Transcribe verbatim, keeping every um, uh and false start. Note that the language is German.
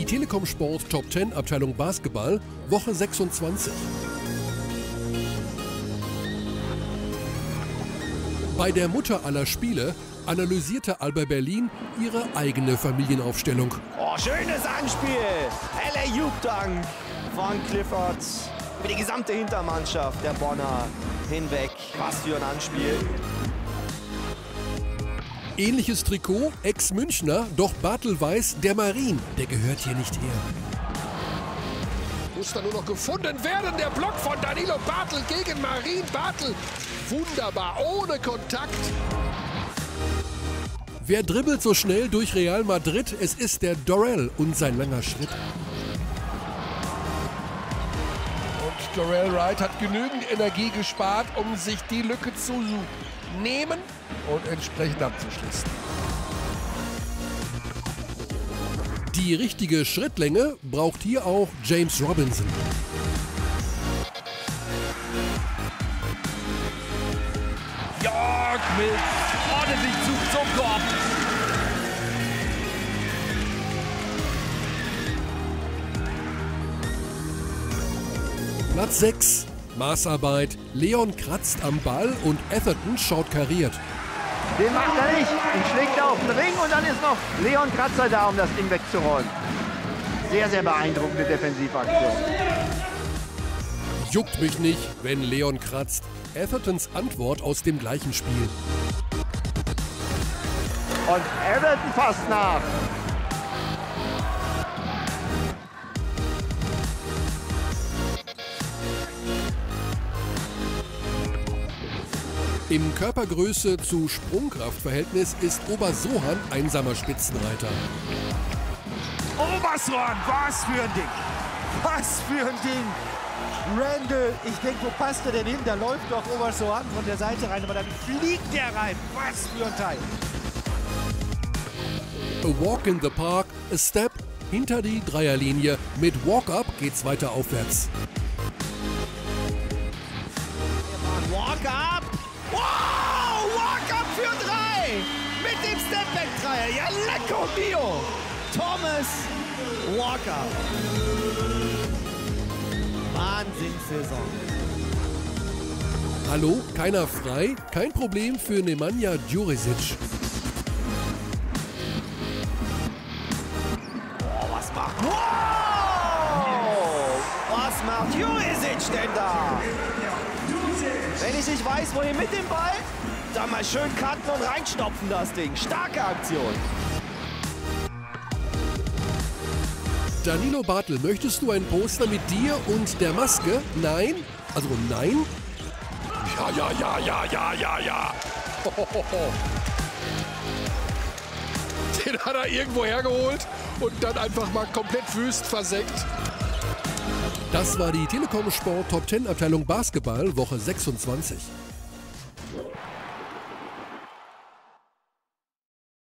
Telekom Sport Top zehn Abteilung Basketball, Woche sechsundzwanzig. Bei der Mutter aller Spiele analysierte Alba Berlin ihre eigene Familienaufstellung. Oh, schönes Anspiel! L A Juke-Dank von Clifford über die gesamte Hintermannschaft der Bonner hinweg. Was für ein Anspiel! Ähnliches Trikot, Ex-Münchner, doch Bartel weiß, der Marin, der gehört hier nicht her. Muss da nur noch gefunden werden, der Block von Danilo Bartel gegen Marin Bartel. Wunderbar, ohne Kontakt. Wer dribbelt so schnell durch Real Madrid? Es ist der Dorrell und sein langer Schritt. Und Dorrell Wright hat genügend Energie gespart, um sich die Lücke zu nehmen und entsprechend abzuschließen. Die richtige Schrittlänge braucht hier auch James Robinson. York mit ordentlich Zug zum Korb. Platz sechs. Maßarbeit. Leon kratzt am Ball und Atherton schaut kariert. Den macht er nicht. Den schlägt er auf den Ring und dann ist noch Leon Kratzer da, um das Ding wegzuräumen. Sehr, sehr beeindruckende Defensivaktion. Juckt mich nicht, wenn Leon kratzt. Athertons Antwort aus dem gleichen Spiel. Und Everton fasst nach. Im Körpergröße zu Sprungkraftverhältnis ist Obersohan einsamer Spitzenreiter. Obersohan, was für ein Ding! Was für ein Ding! Randall, ich denke, wo passt er denn hin? Da läuft doch Obersohan von der Seite rein, aber dann fliegt der rein. Was für ein Teil! A walk in the park, a step hinter die Dreierlinie. Mit Walk-up geht's weiter aufwärts. Walk-up! Wow! Walk-up für drei! Mit dem Stepback-Dreier. Ja, lecko mio! Thomas Walker. Wahnsinnssaison. Hallo, keiner frei? Kein Problem für Nemanja Djurisic. Oh, was macht... Wow! Was macht Djurisic denn da? Wenn ich nicht weiß, wohin mit dem Ball, dann mal schön cutten und reinstopfen das Ding. Starke Aktion. Danilo Bartel, möchtest du ein Poster mit dir und der Maske? Nein? Also nein? Ja, ja, ja, ja, ja, ja, ja. Den hat er irgendwo hergeholt und dann einfach mal komplett wüst versenkt. Das war die Telekom Sport Top zehn Abteilung Basketball, Woche sechsundzwanzig.